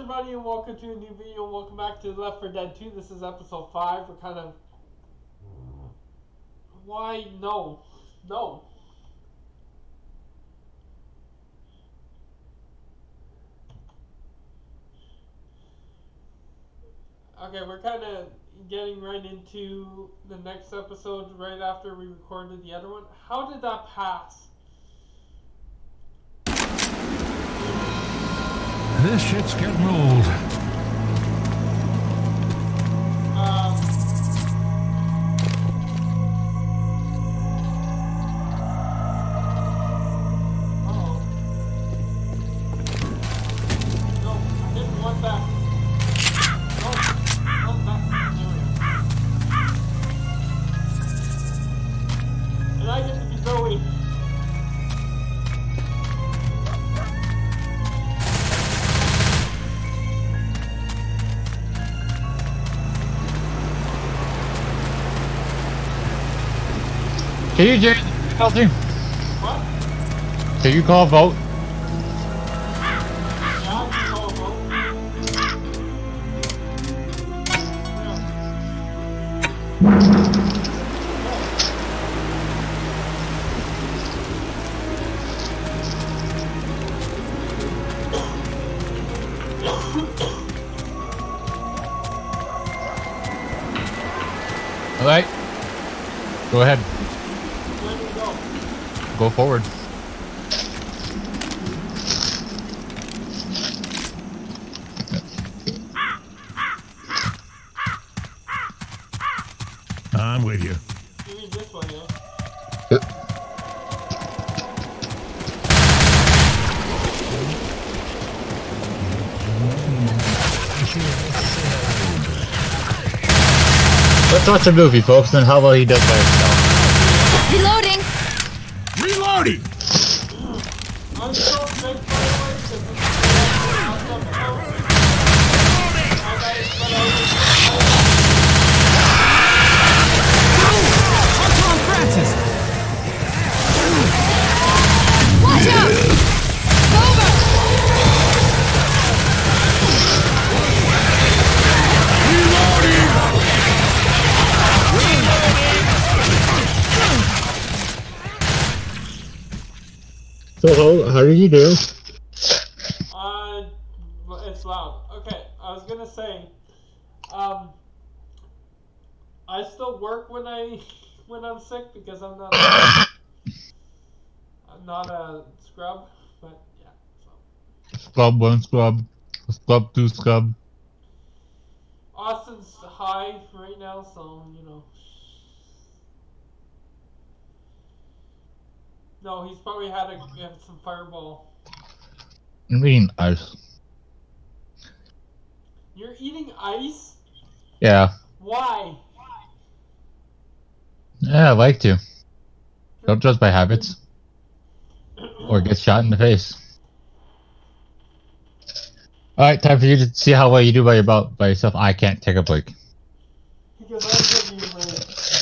everybody, and welcome to a new video. Welcome back to Left 4 Dead 2. This is episode 5. We're kind of... Why? No. No. Okay, we're kind of getting right into the next episode right after we recorded the other one. How did that pass? This shit's getting old. No, I didn't want that. No, that. And I get to be Zoe. Can you Jerry healthy? What? Can you call a vote? Yeah, I can call a vote. Alright. Go ahead. Where do we go? Go forward. I'm with you. You mean this way, yeah? Let's watch a movie, folks, and how well he does by himself. Reloading! Reloading! I'm so big, by the way, because this is awesome. Tom Francis! Watch out! Over! So, how do you do? It's loud. Okay, I was gonna say, I still work when I'm sick because I'm not a scrub, but yeah. So. Scrub 1, scrub. Scrub 2, scrub. Austin's high right now, so you know. No, he's probably had some fireball. I'm eating ice. You're eating ice? Yeah. Why? Yeah, I like to. Don't judge by habits. Or get shot in the face. Alright, time for you to see how well you do by yourself. I can't take a break. Because I'm taking a break.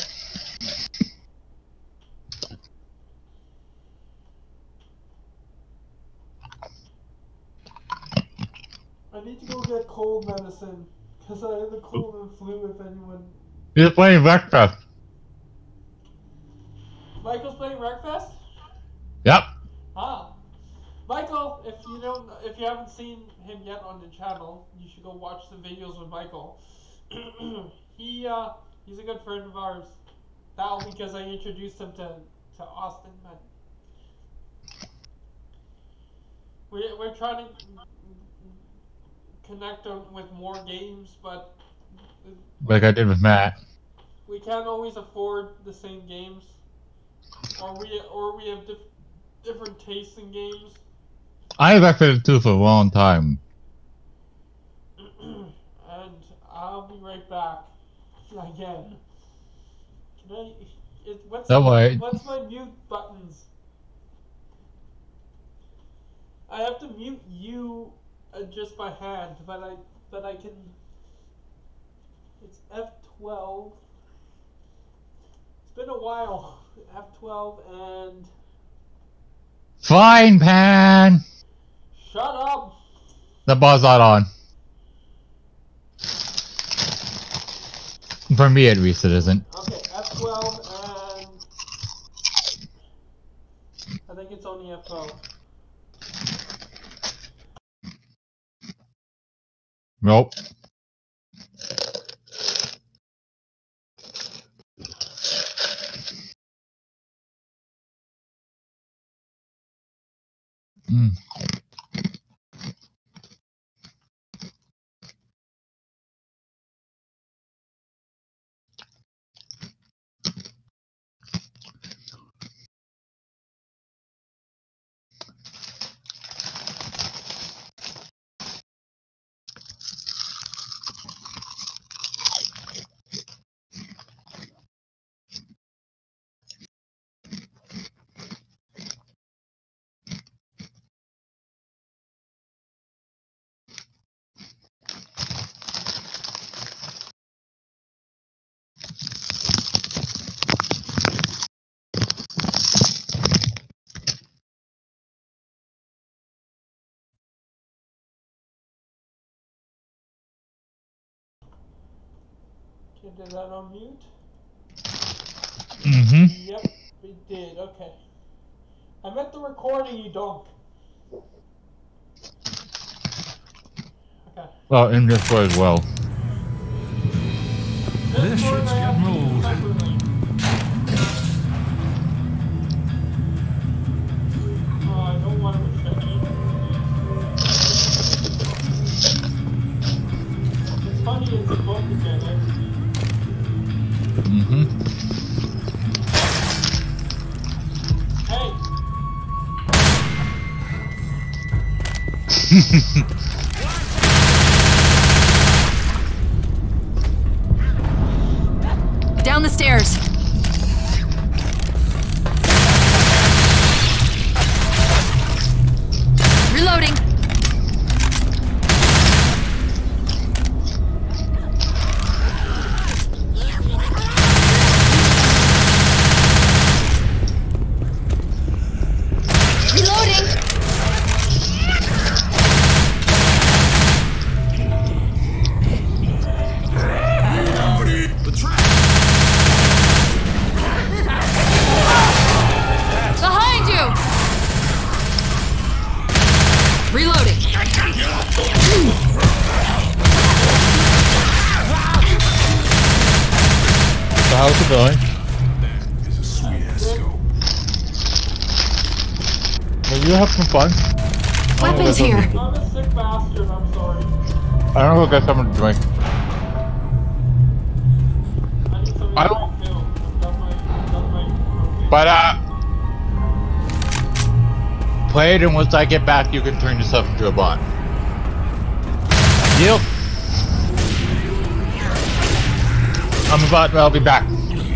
I need to go get cold medicine. Because I have the cold and flu if anyone... You're playing Wreckfest. Michael's playing Wreckfest? Yep. Ah. Michael, if you haven't seen him yet on the channel, you should go watch the videos with Michael. He's a good friend of ours. Now because I introduced him to Austin, but we're trying to connect him with more games, but Like I did with Matt. we can't always afford the same games, or we have different tastes in games. I Wreckfest 2 for a long time. And I'll be right back again. What's my mute buttons? I have to mute you just by hand, but I can. It's F12. It's been a while. F12 and... Frying pan! Shut up! The bar's not on. For me, at least, it isn't. Okay, F12 and I think it's only F12. Nope. Mm. Okay, did that on mute? Mm-hmm. Yep, we did. Okay. I meant the recording, you donk. Okay. Well, in this way as well. This shit's getting old. Oh, I don't want to check it. It's funny, it's a book again. Mm-hmm. Hey! Down the stairs. Reloading. Reloading. Behind you. Reloading. So how's it going? Well, you have some fun. Weapons here. I'm a sick bastard, I'm sorry. I don't know, go get something to drink. I need something I to don't- drink too. I've done my But, play it, and once I get back, you can turn yourself into a bot. Deal? I'm a bot, but I'll be back.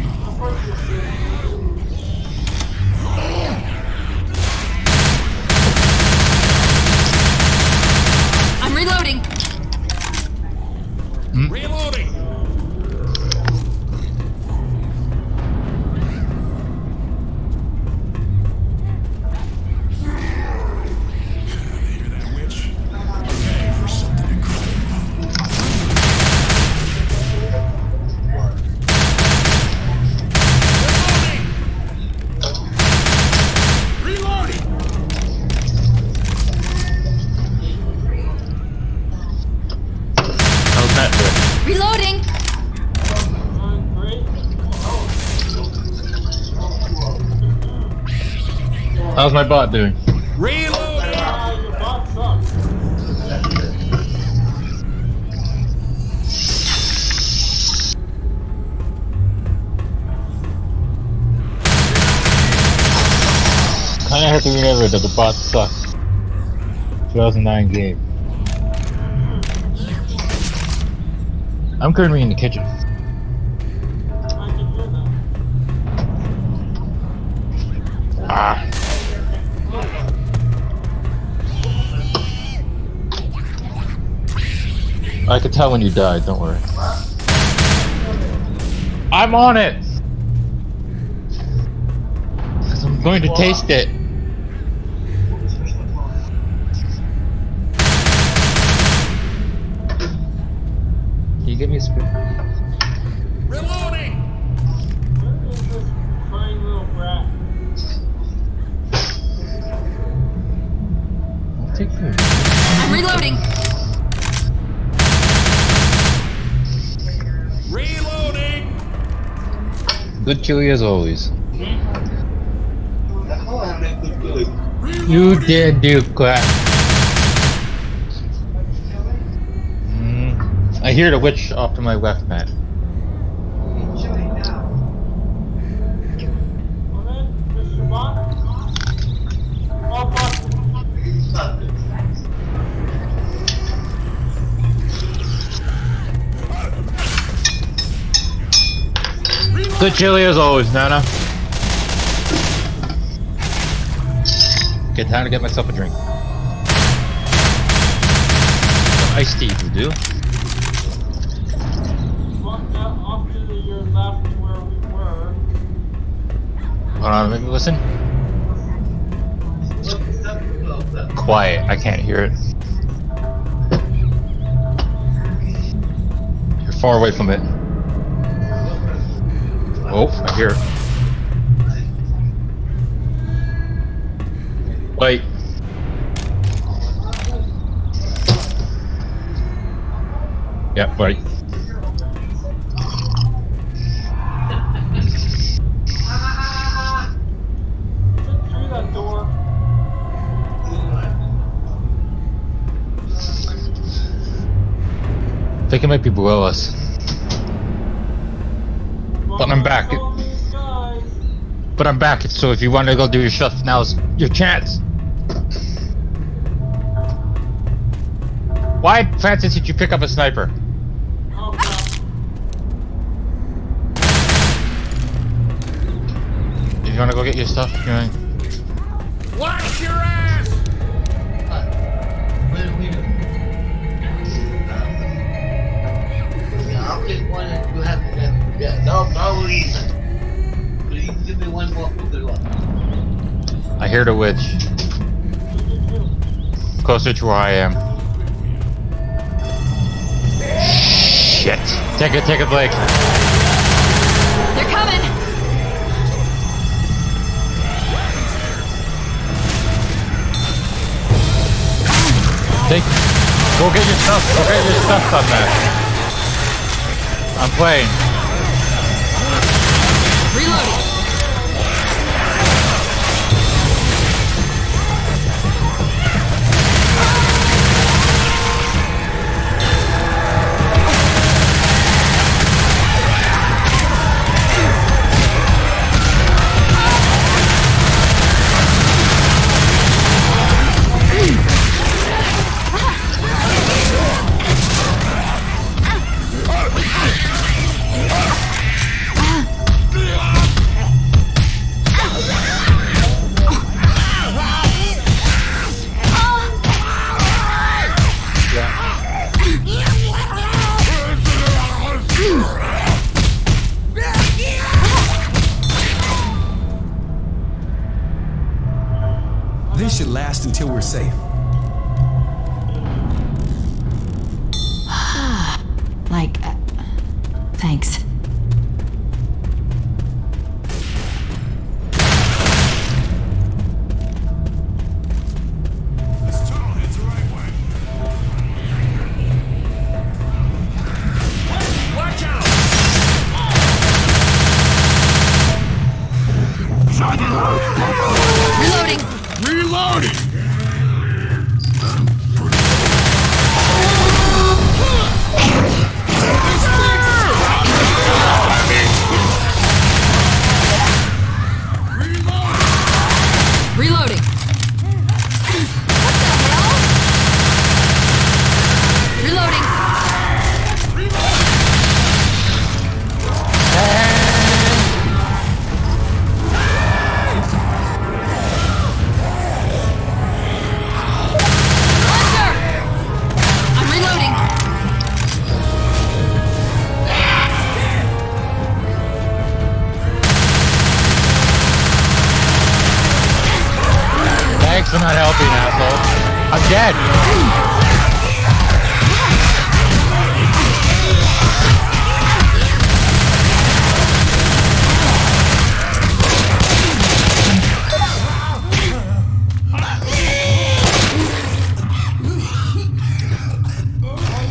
I'm reloading. Reloading. Hear that, witch? Okay, for something incredible. Reloading. How's that doing? Reloading. Great. How's my bot doing? Reloading. Your bot sucks. Kinda have to remember that the bot sucks. 2009 game. I'm currently in the kitchen. I can hear that. Ah. I could tell when you died, don't worry. I'm on it! Because I'm going to taste it. Can you give me a spoon? Reloading! Where is this crying little brat? I'll take the. I'm reloading. Reloading! Good chili as always. Reloading! You did do crap. I hear the witch off to my left, Matt. Well then, Mr. Bot. Oh, Bot. Good chili as always, Nana. Get time to get myself a drink. Some iced tea will do. Walked out off to your left where we were. Hold on, let me listen. Quiet, I can't hear it. You're far away from it. Oh, I hear it. Wait. Yeah, wait. Through that door. I think it might be below us. But I'm back. But I'm back, so if you want to go do your stuff, now's your chance. Why, Francis, did you pick up a sniper? Oh, God. If you want to go get your stuff, you know. Wash your ass! I'll get one and you have to get no reason. Please give me one more good one. I hear the witch. Closer to where I am. Shit. Take a break. They're coming. Go get your stuff. Go get your stuff on that. I'm playing. Reloading. This should last until we're safe. Like, thanks. This tunnel heads the right way. Watch out! Reloading. Reloading! Reloading. What the hell? Reloading. Launcher! I'm reloading. Thanks for not helping, asshole. I'm dead.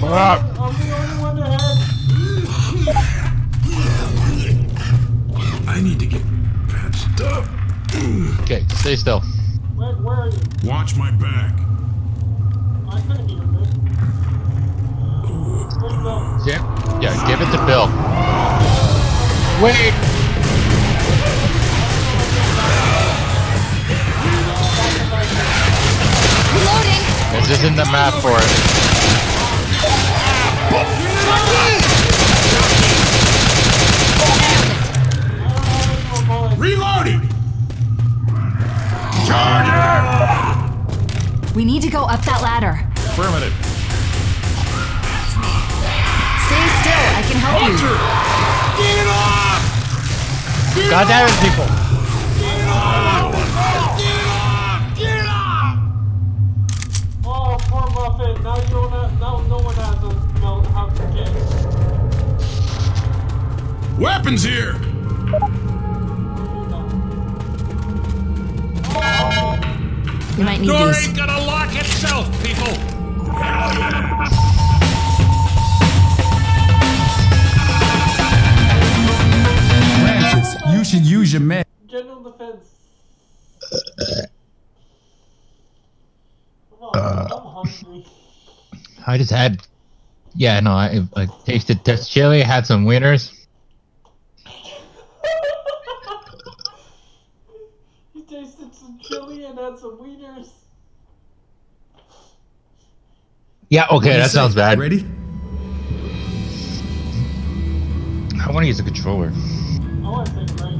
I'm the only one ahead. I need to get patched up. Okay, stay still. Where are you? Watch my back. I couldn't hear this. Where's Bill? Yeah, give it to Bill. Wait! Reloading. This isn't the map for it. Reloading! Charger! We need to go up that ladder. Affirmative. Stay still. I can help you. Get it off! God damn it, people! Get it off! Oh, poor Muffin. Now you don't have, now no one has a kid. Weapons here! We might need Door these. ain't gonna lock itself, people! Hell yeah! Francis, you should use your med. General defense. Come on, I'm hungry. I just had... Yeah, no, I tasted this chili, had some wieners. You tasted some chili and had some wieners. Yeah, okay, that sounds bad. Ready? I want to use a controller. I want to say great.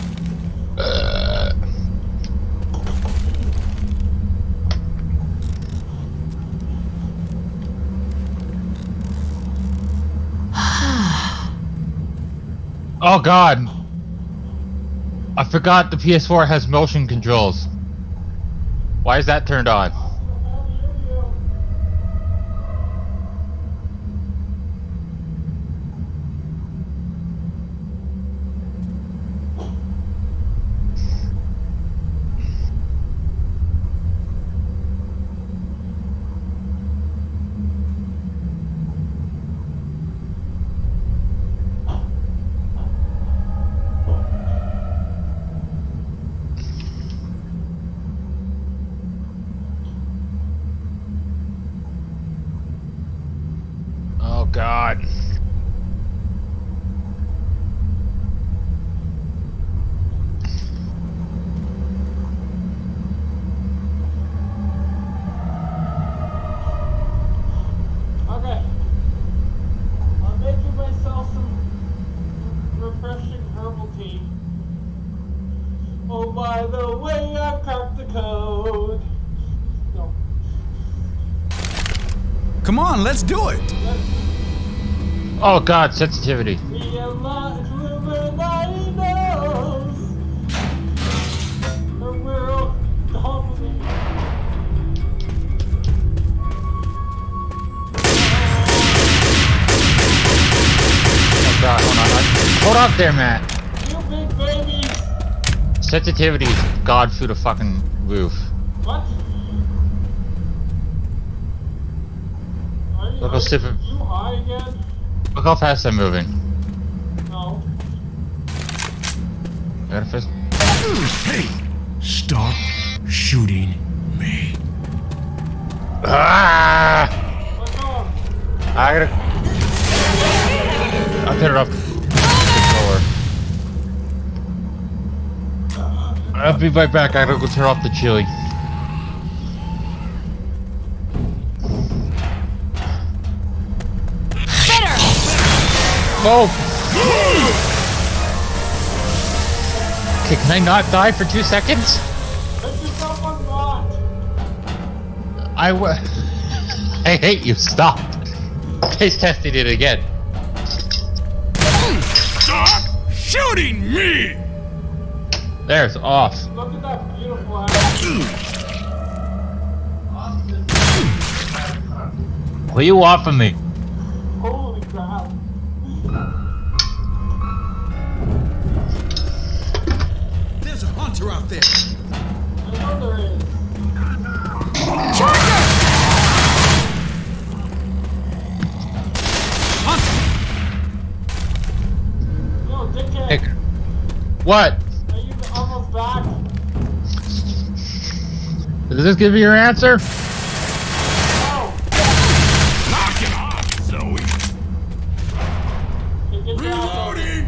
Oh god! I forgot the PS4 has motion controls. Why is that turned on? Oh god. Okay. I'm making myself some refreshing herbal tea. Oh, by the way, I cracked the code. No. Come on, let's do it. Oh god, sensitivity. Realize Illuminati knows the world dominates. Oh god, hold on. Hold up there, Matt. You big babies. Sensitivity is god through the fucking roof. What? Look how stiff it- You high again? Look how fast I'm moving. No. I got a fist. Hey! Stop shooting me. Ah! What's wrong? I gotta. I'll turn it off. Controller. I'll be right back. I gotta go turn off the chili. Oh! Okay, can I not die for 2 seconds? Put yourself on bot. I hate you. Stop. He's testing it again. Stop shooting me! There's off. Look at that beautiful ass. What do you want from me? Holy crap. There's a hunter out there. I know there is. What? Are you almost back? Does this give you your answer? No. Knock it off, Zoe. Okay, get down. Reloading.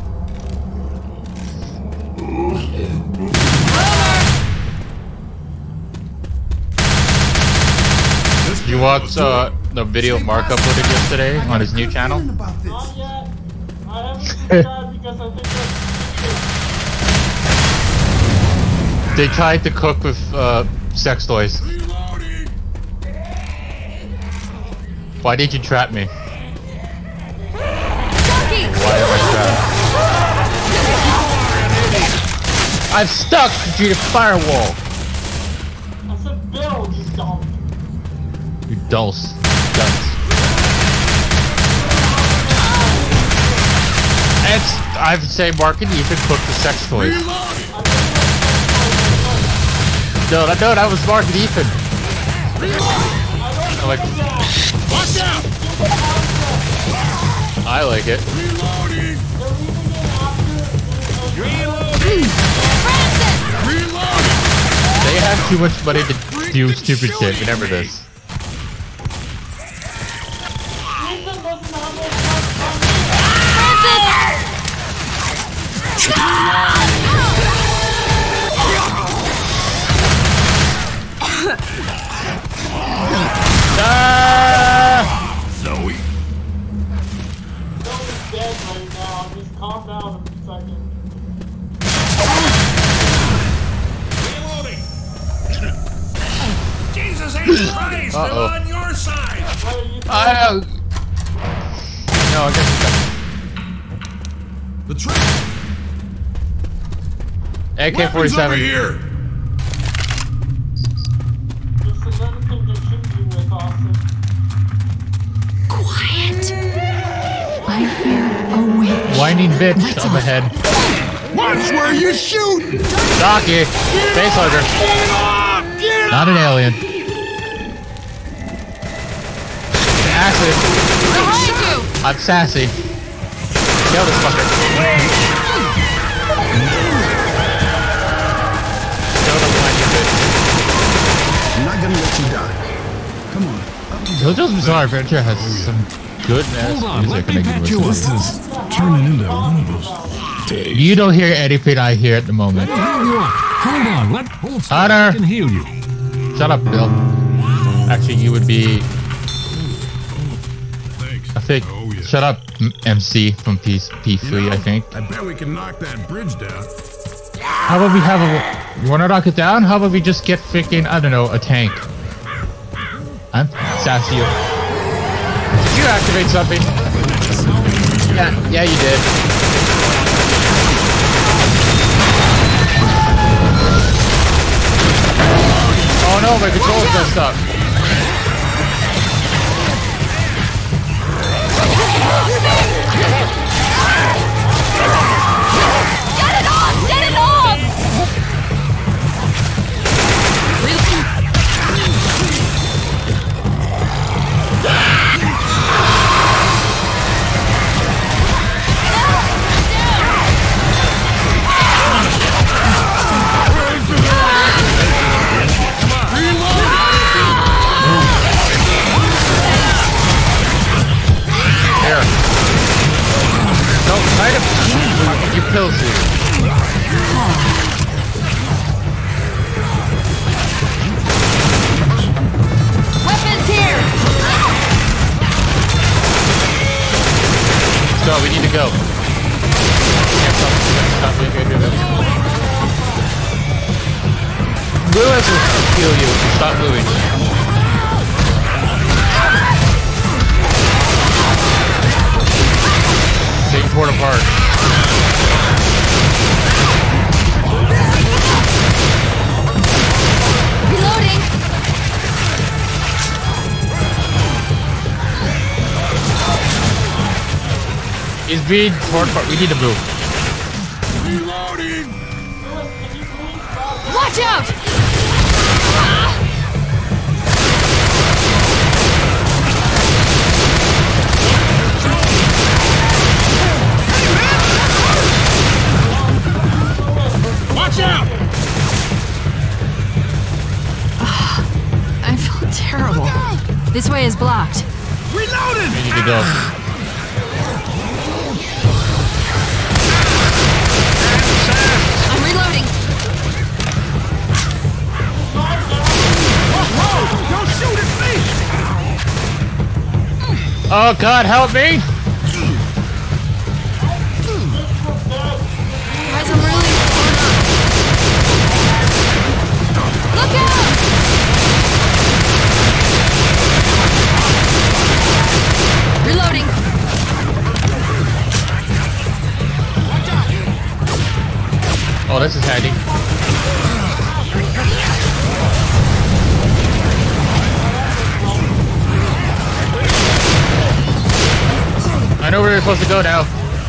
You watched the video Mark uploaded yesterday on his new channel? About this. Not yet. I haven't subscribed because I think that's They tried to cook with sex toys. Reloading. Why did you trap me? Donkey! Why am I trapped? I'm stuck to the firewall. I said Bill, you dumb. You dulce. Dunce. I would say Mark and Ethan cooked the sex toys. No, that was Mark and Ethan. I like. Watch out. I like it. Reloading. Francis! Reloading. They have too much money to do stupid shit. Remember this. Zoe. Bill's dead right now. Just calm down a second. Reloading. Jesus H. Christ, they're Uh-oh. on your side. What are you No, I guess The trap. it's Weapons over AK-47. here. Just another thing to shoot you with, Austin. Quiet. I hear a witch. Whining bitch Lights up off. ahead. Watch where you shoot. Donkey. Facehugger. Not an alien. Acid. Behind you! I'm sassy. Kill this fucker. Kill the whining bitch. I'm not gonna let you die. Come on. JoJo's Bizarre Adventure has some good ass music and good listen. This is turning into one of those days. You don't hear anything I hear at the moment. Hold on, hold still. Hunter. I can heal you. Shut up, Bill. Actually, you would be. Thanks. I think. Oh, yeah. Shut up, MC from P3, I think. I bet we can knock that bridge down. How about we have a. You wanna knock it down? How about we just get freaking, I don't know, a tank? I'm sassy. Did you activate something? Yeah, you did. Oh no, my control's messed up. Get it off! Get it off! Here. No, kind of. You pills you. Weapons here! So we need to go. Can't stop being good. Lewis will heal you. Stop moving. Being torn apart. Reloading! He's being torn apart. We need to move. Reloading. Watch out! This way is blocked. Reloading! We need to go. I'm reloading. Don't shoot at me! Oh God, help me! Guys, I'm really torn up. Look out! Reloading. Oh, this is handy. I know where we're supposed to go now.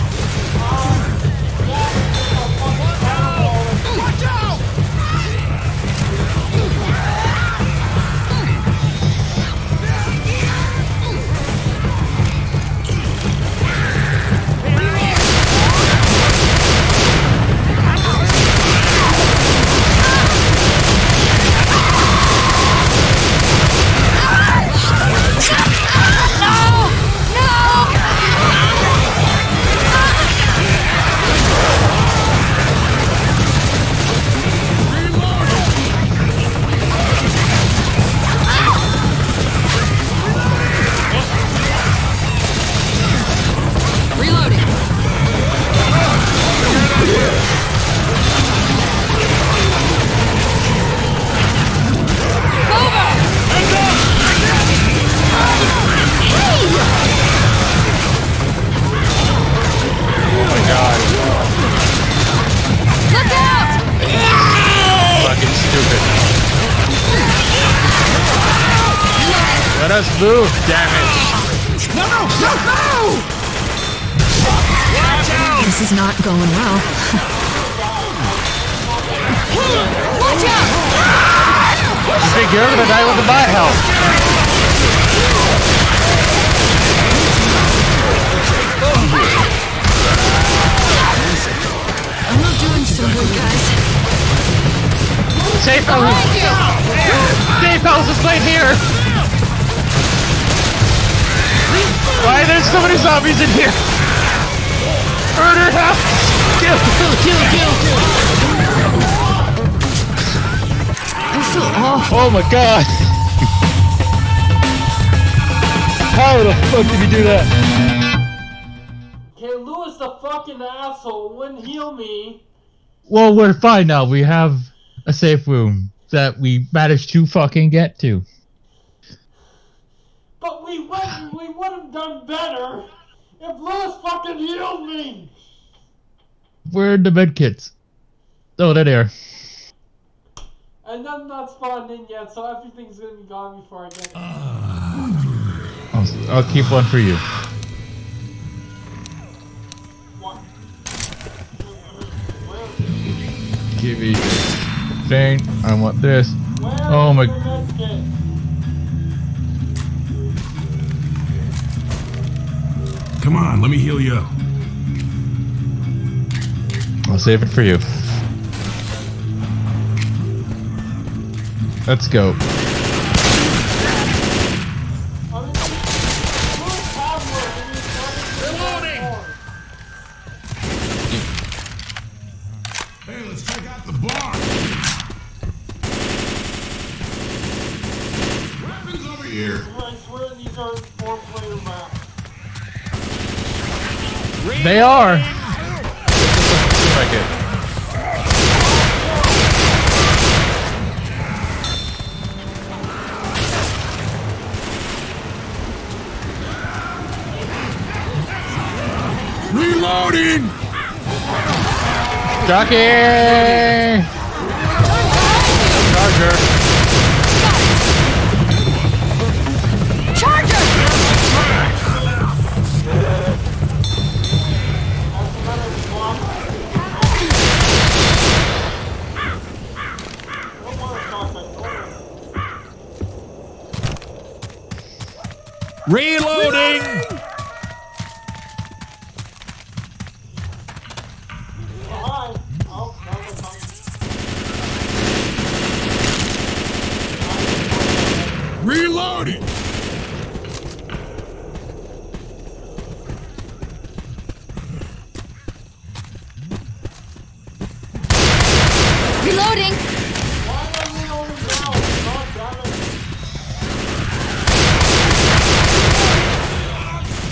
Let us move, damn it! No! This is not going well. Watch out! You think you're gonna die with the bot help? I'm not doing so good, guys. Safe house! Safe house is right here! Why are there so many zombies in here? Murder house! Kill! I feel awful. Oh my god! How the fuck did you do that? Okay, Lewis the fucking asshole wouldn't heal me. Well, we're fine now. We have a safe room that we managed to fucking get to. But we would have done better if Lewis fucking healed me. Where are the medkits? Oh, there they are. And I'm not spawned in yet, so everything's gonna be gone before I get it. I'll keep one for you. One. Give me thing. I want this. Where Oh is my. your medkit? Come on, let me heal you up. I'll save it for you. Let's go. I mean, Lewis had one, and he's running Hey, let's check out the bar. Weapons over here. I swear these are 4-player maps. They are. Seem like it. Reloading! Jockey! Charger. Reloading! Hi. Oh, that was fine. Reloading!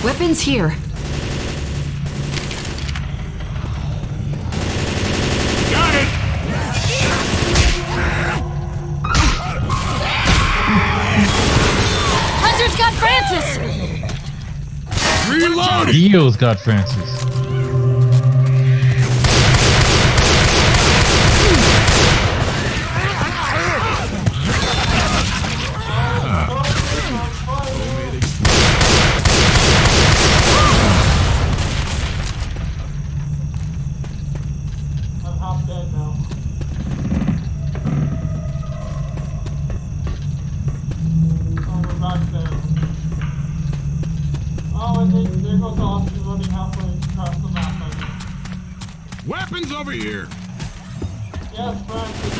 Weapons here. Got it! Hunter's got Francis! Reloading! Eels got Francis. I'm half dead now. Oh, we're back there. Oh, and there goes Austin running halfway across the map. I think. Weapons over here! Yes, Francis.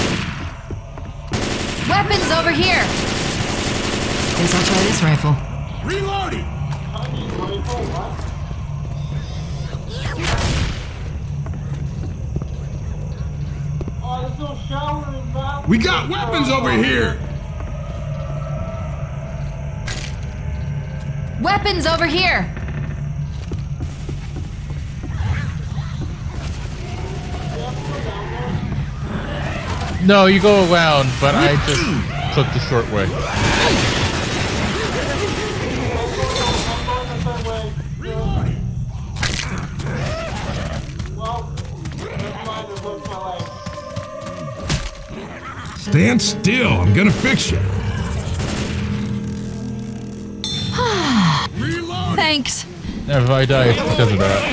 Weapons over here! Guess I'll try this rifle. Reloading! Chinese rifle, what? Oh, there's no shower in that. We got weapons over here! Weapons over here! No, you go around, but I just took the short way. Stand still, I'm gonna fix you. Reload! Thanks. If I die, it's because of that.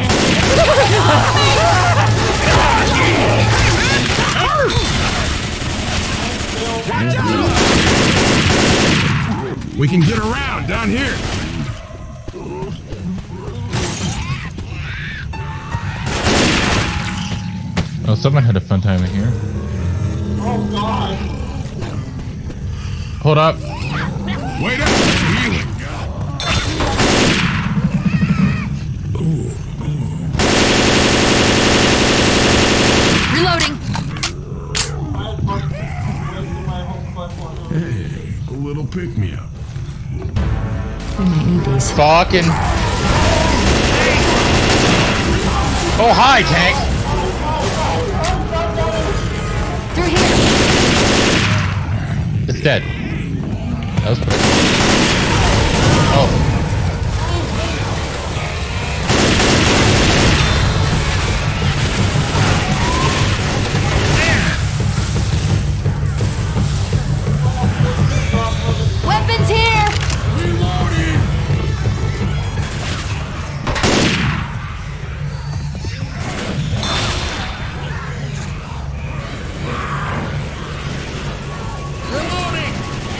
We can get around down here. Oh, someone had a fun time in here. Oh God! Hold up. Wait up, healing. Reloading. I had fun wasting my whole clip on it. Hey, a little pick-me-up. We might need these. Fucking. Oh, hi, tank. Through here. It's dead. That was quick. Oh. Weapons here! Reloading! Reloading!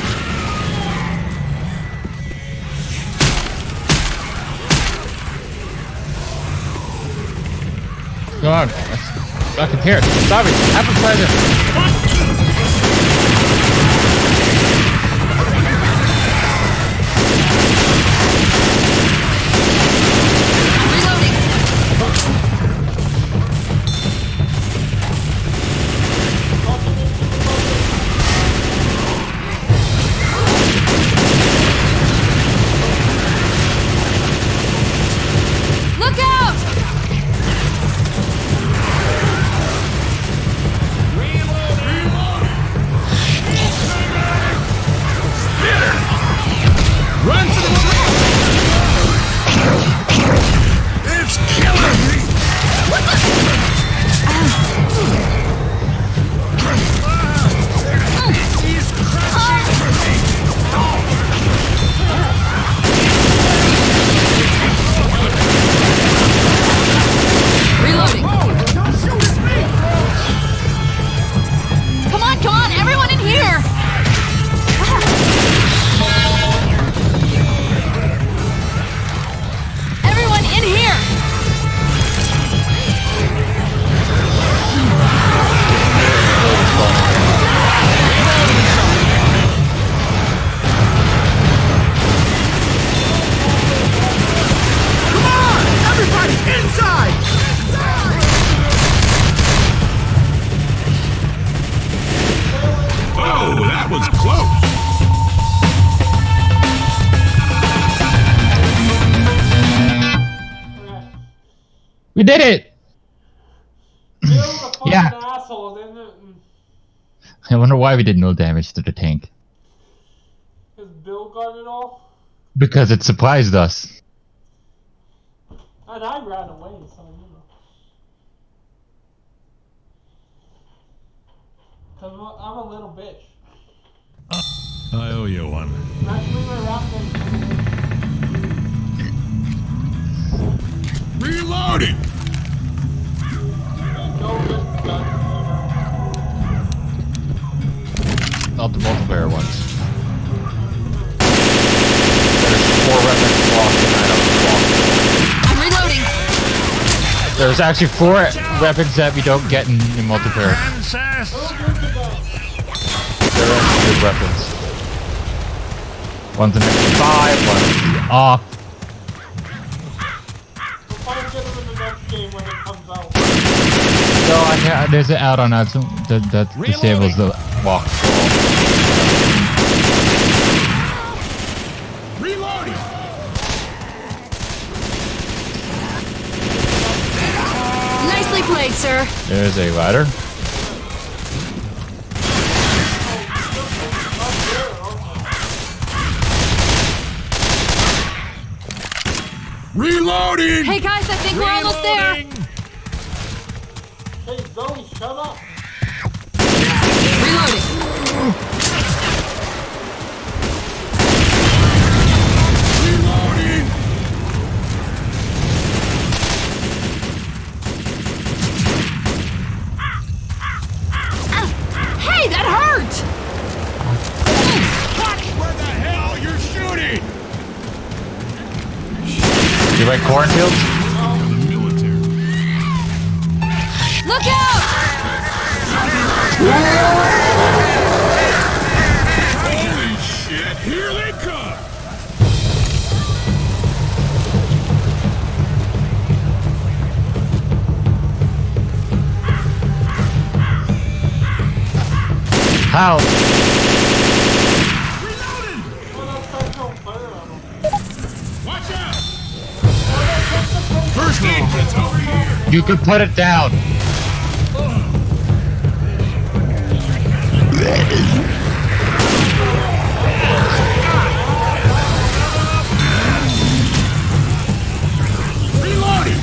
Go on. Fucking here. Sorry. Have a present. Reloading. Look out! We did it! Bill's a fucking Yeah. asshole, isn't it? I wonder why we did no damage to the tank. Because Bill got it all? Because it surprised us. And I ran away, so you know. Because I'm a little bitch. I owe you one. Actually, my rap Reloading! Go get gun. Not the multiplayer ones. There's 4 weapons locked and I don't I'm reloading. walk. There's actually 4 weapons that we don't get in multiplayer. They're actually good weapons. One's an MP5, one's off. We'll probably get him in the next game when it comes out. No, I can't. There's an add-on that disables the walk. Reloading! Nicely played, sir. There's a ladder. Reloading! Hey guys, I think we're almost there. Hey, Zoe, shut up! Reloading. Reloading! Hey, that hurt. Where the hell you're shooting? You like cornfields? The military. Look out! Holy shit! Here they come! How? Watch out! First aid kit's over here. You could put it down. Reloading!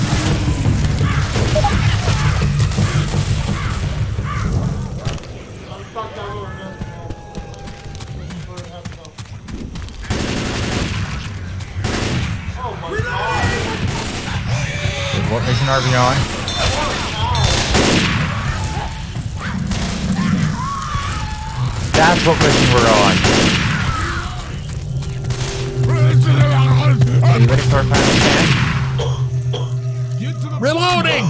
I'm stuck down here again. This is where it has to go. Oh my god! What mission are we on? That's what mission we're on. Are you ready for a final stand? Reloading!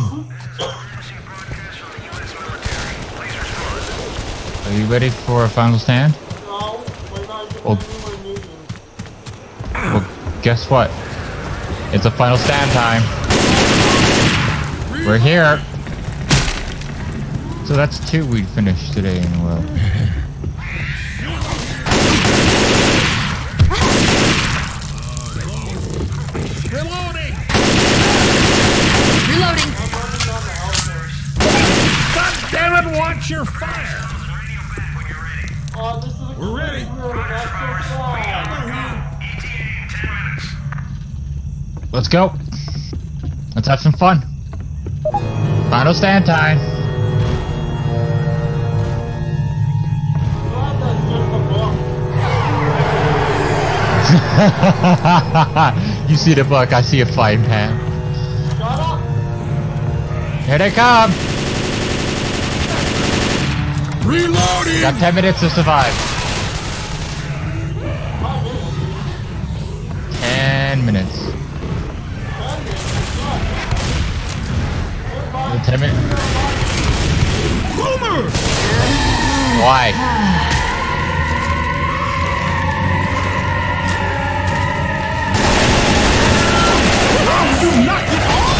Are you ready for a final stand? No, we're not even Well- anywhere near you. Well, guess what? It's a final stand time. We're here. So that's 2 we finished today in a row. Reloading! Reloading. God damn it, watch your fire! Oh, this is a We're ready. That's so sad. Let's go. Let's have some fun. Final stand time. Glad that's just a book. You see the book, I see a frying pan. Shut up! Here they come. Reloading! Got 10 minutes to survive. 10 minutes. 10 minutes. Boomer! Why? You knocked it off!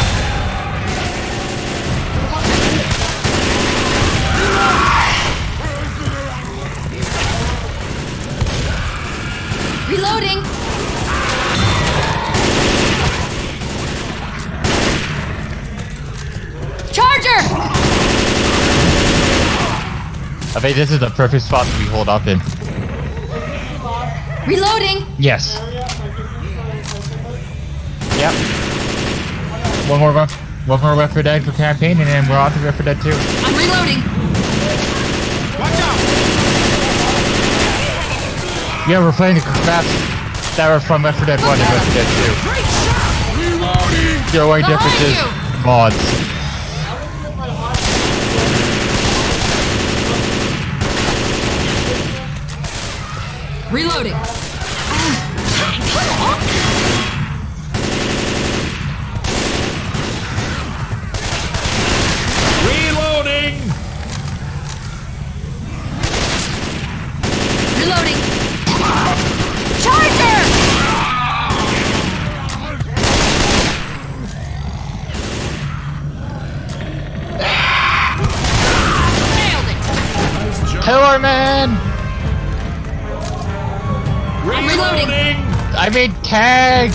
Reloading. I think this is the perfect spot to be holed up in. Reloading! Yes. Area, Yep. One more Left 4 Dead for campaign, and then we're on to Left 4 Dead 2. I'm reloading! Yeah, we're playing the maps that were from Left 4 Dead 1 and Left 4 Dead 2. The only difference is mods. Reloading! Reloading! Reloading! Charger! Nailed it! Pillar Man! I'm reloading! I made tag!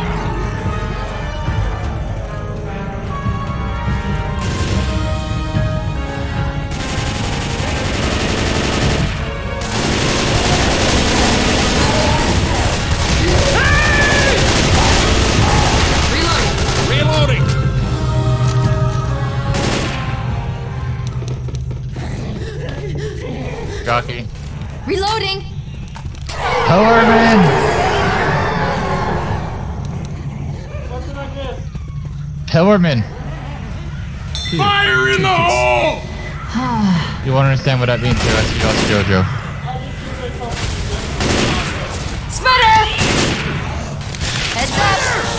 Reloading! Jockey. Reloading! Pillar Man! What did I miss? Pillarman. Fire in the hole! You won't understand what that means to us, Jojo. Spitter! Heads up!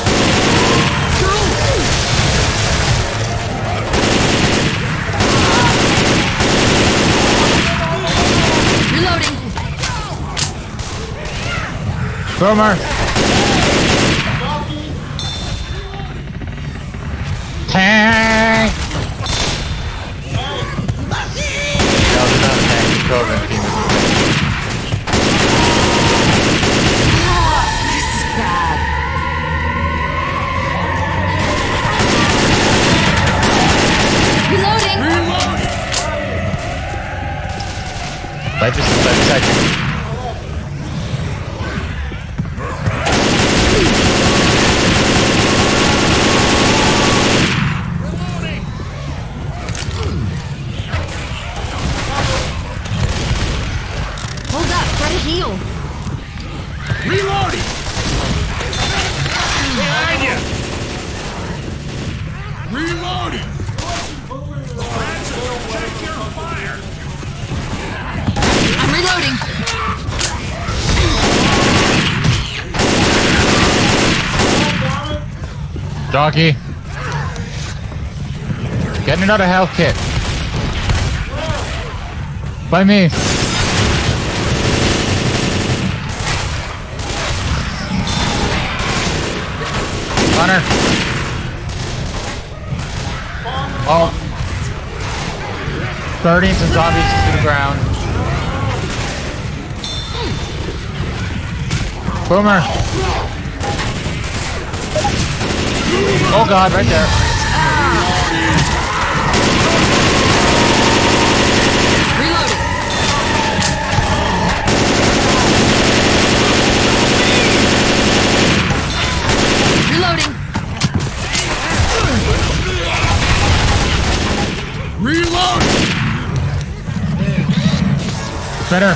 Reloading! Boomer! Tank! This is bad. Reloading! Life is 7 seconds. Hold up, gotta heal. Reloading! Behind you! Reloading! Check your fire! I'm reloading. Jockey. Get another health kit. By me. Hunter. Oh. 30 some zombies to the ground. Boomer. Oh god, right there. Reloading. Reloading. Reload! Better.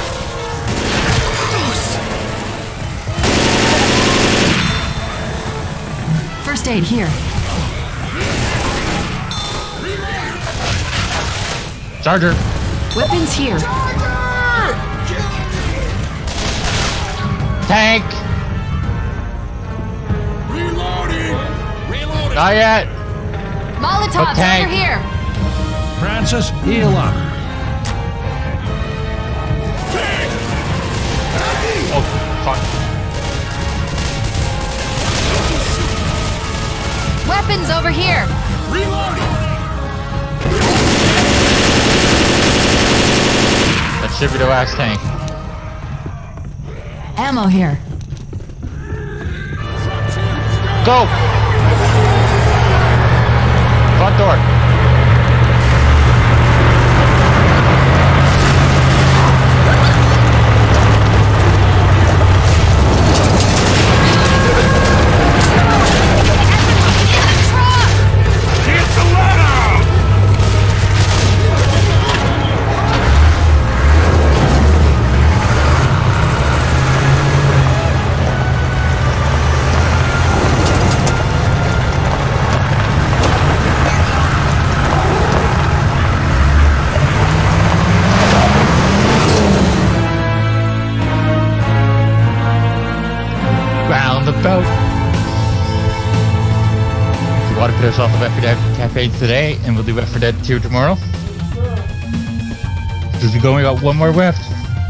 First aid here. Charger. Weapons here. Tank. Reloading! Reloading! Not yet. Molotovs Okay. over here. Francis, heal up. Oh, fuck. Weapons over here. Reloading! That should be the last tank. Ammo here. Go! Front door. about. If you want to finish off the Left 4 Dead campaigns today, and we'll do Left 4 Dead 2 tomorrow. Because we've only got one more left.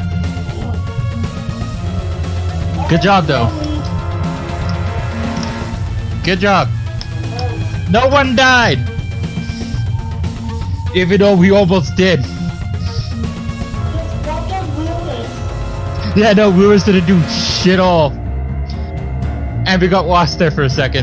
Good job, though. Good job. No one died. Even though we almost did. Yeah, no, Lewis didn't do shit all. And we got lost there for a second.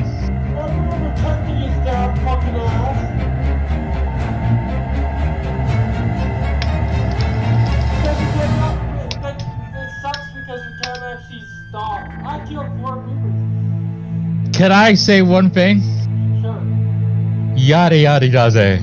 Can I say one thing? Sure. Yada yada daze. Yes.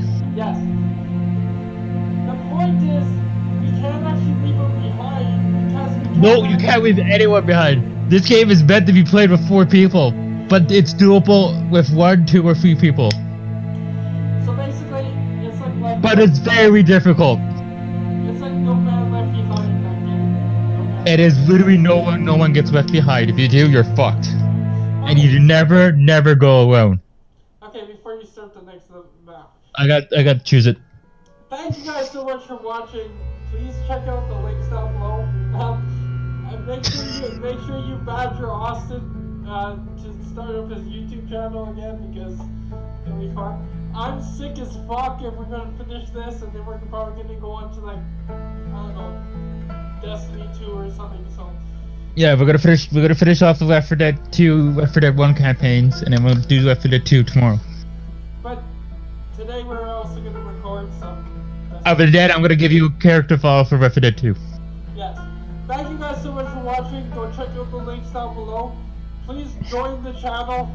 The point is, we can't actually leave them behind because we can't. No, you can't leave anyone behind. This game is meant to be played with 4 people, but it's doable with 1, 2, or 3 people. So basically, it's like But it's very difficult. it's like No Man Left Behind. That game. No Man. It is literally no one gets left behind. If you do, you're fucked. And you never go alone. Okay, before you start the next map. I got to choose it. Thank you guys so much for watching. Please check out the links down below. And make sure you badger Austin to start up his YouTube channel again because it'll be fun. I'm sick as fuck if we're gonna finish this and then we're probably gonna go on to like I don't know Destiny 2 or something. So Yeah, we're gonna finish off the Left 4 Dead 2, Left 4 Dead 1 campaigns, and then we'll do Left 4 Dead 2 tomorrow. but today we're also gonna record some. Other than that, I'm gonna give you a character file for Left 4 Dead 2. Yes. Thank you guys so much for watching. Go check out the links down below. Please join the channel.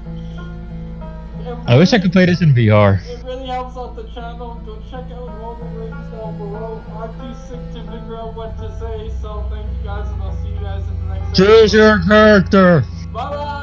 I wish I could play this in VR. It really helps out the channel. Go check out all the links down below. I'm too sick to figure out what to say, so thank you guys, and I'll see you guys in the next Choose your character! Bye bye!